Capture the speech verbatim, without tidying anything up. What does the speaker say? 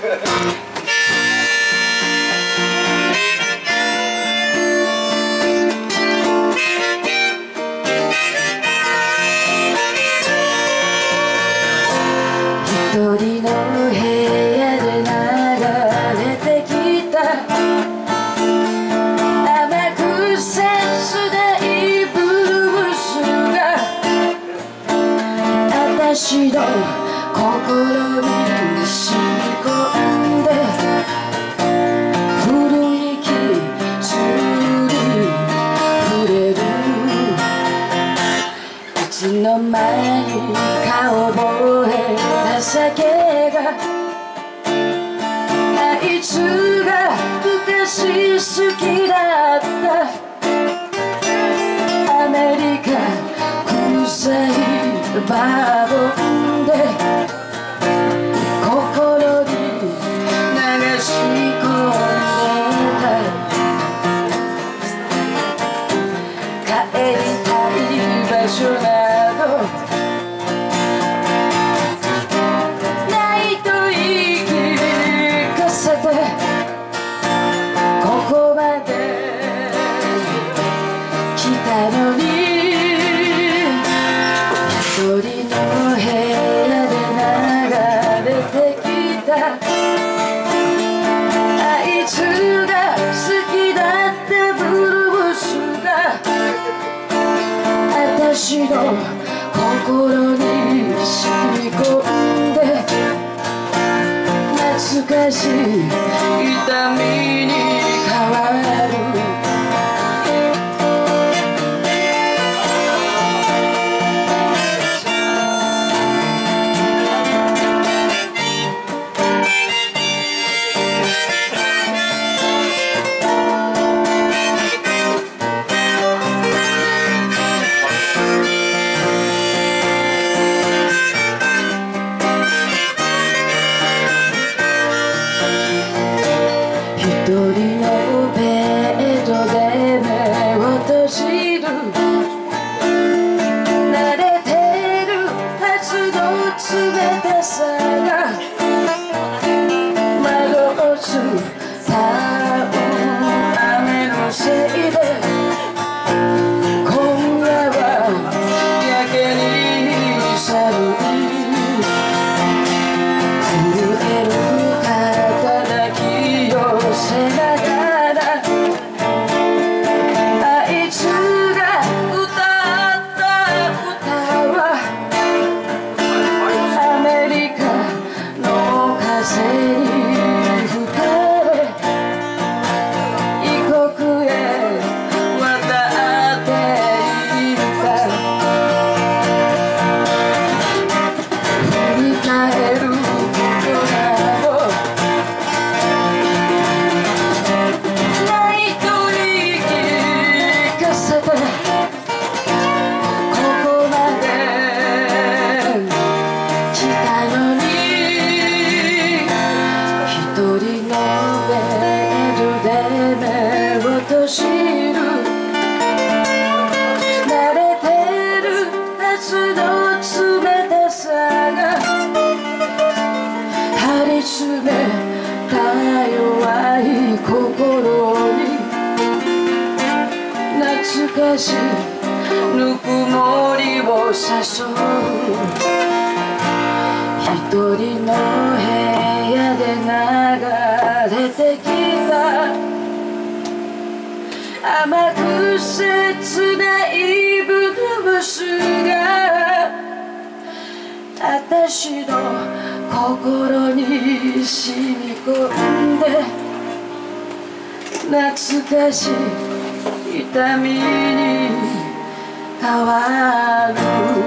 一人の部屋で流れてきた甘く切ないブルースが私の心に染み込んで古い傷に触れるいつの間にか覚えた酒があいつが昔好きだったアメリカ臭いバーボンで心に流し込んでた帰りたい場所などないと言い聞かせてここまで来たのに一人の部屋で流れてきたあいつが好きだったブルースが私の心に染み込んで懐かしい痛みに変わる一人のベッドで目を閉じる慣れてるはずの冷たさが窓を伝う雨のせいで今夜はやけに寒い震える肩抱き寄せながらあいつが歌った歌はアメリカの風に吹かれ異国へ渡っていった振り返ることなどないと言い聞かせてここまで来たのに一人のベッドで目を閉じる慣れてるはずの冷たさが張り詰めた弱い心に懐かしいぬくもりを誘う一人の部屋で流れてきた甘く切ないブルースが私の心に染み込んで懐かしい痛みに変わる